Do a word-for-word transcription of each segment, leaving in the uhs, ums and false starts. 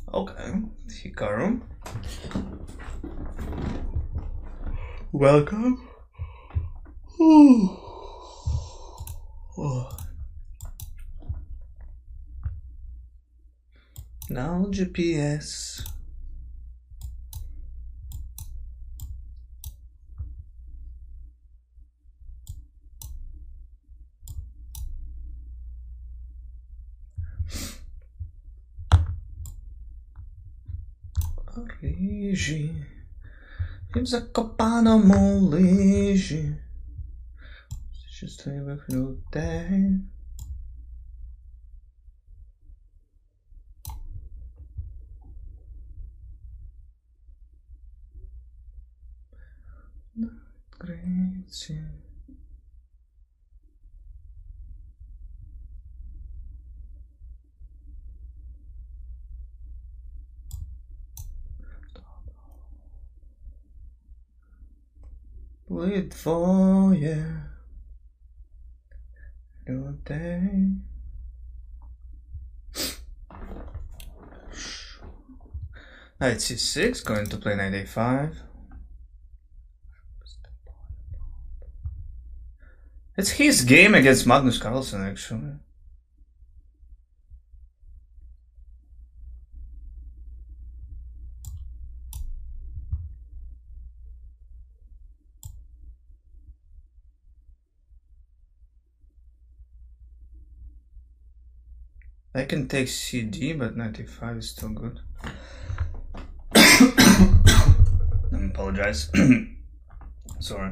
Okay, Hikaru. Welcome. Ooh. Oh. Now G P S. Parigi. W Zakopanem leży. Szczęśliwych ludzi. Na Grecji. Były dwoje ludzi. Knight c six, going to play knight a five. It's his game against Magnus Carlsen, actually. I can take C D, but ninety-five is still good. I apologize. Sorry.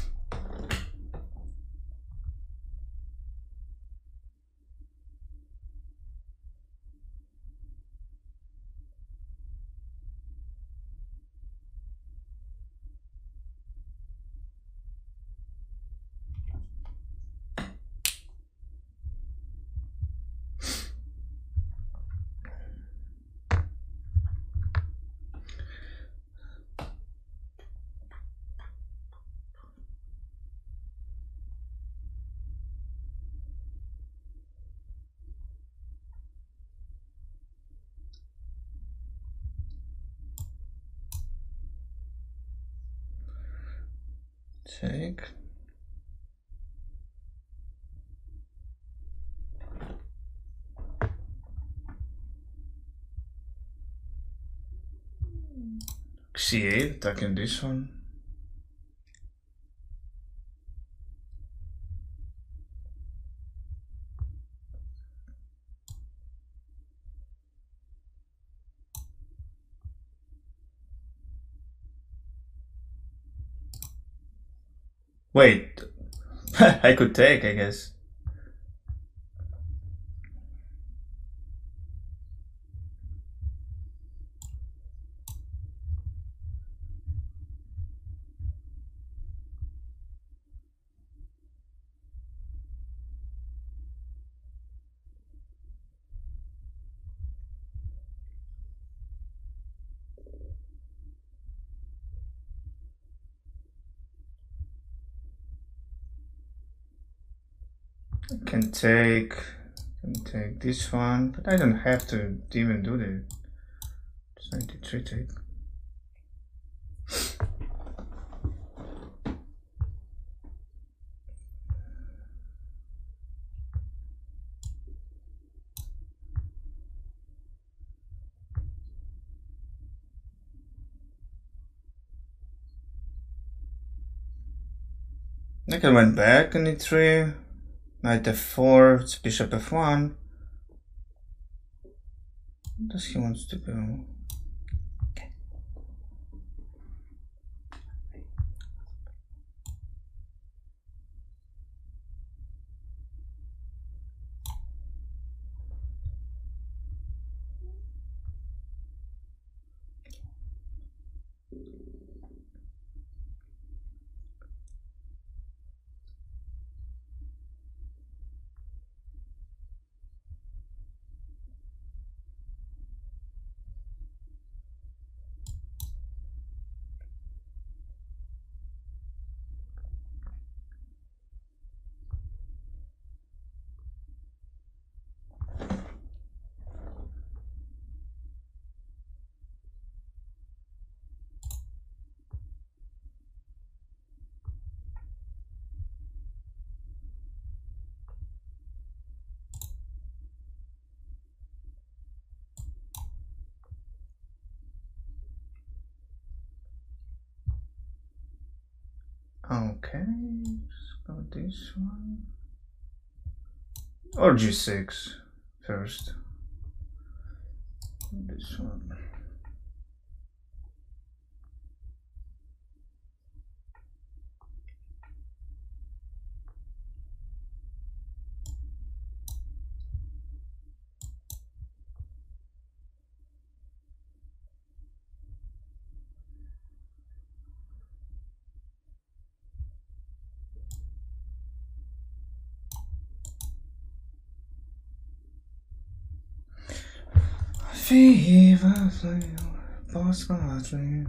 Take. C eight, attacking this one. Wait, I could take, I guess. I can take, can take this one, but I don't have to even do the ninety-three take. I can went back in e three, knight f four, it's bishop f one. What does he wants to go? Okay. Okay, let's go this one. Or G six first. This one. Fever flame, boss godly.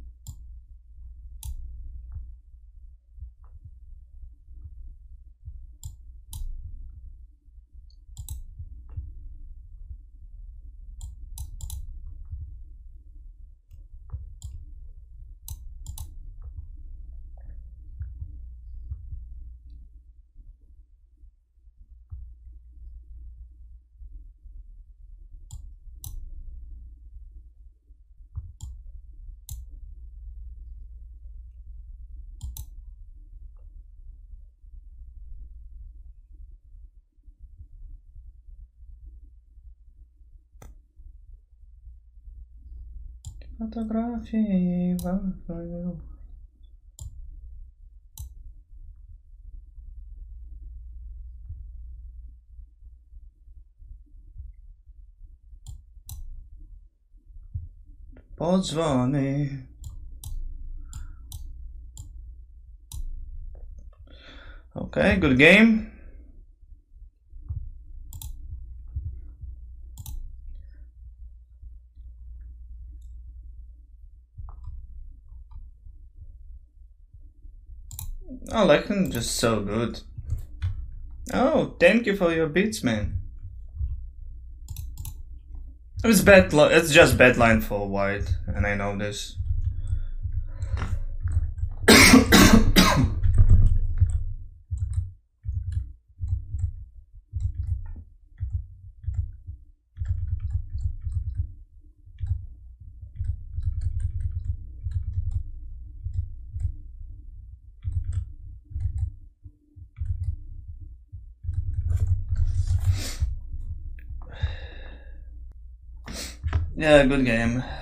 Fotografii wafelu. Podzwony. Okay, good game. Alekhine just so good. Oh, thank you for your beats, man. It's bad. It's just bad line for white, and I know this. Yeah, good game.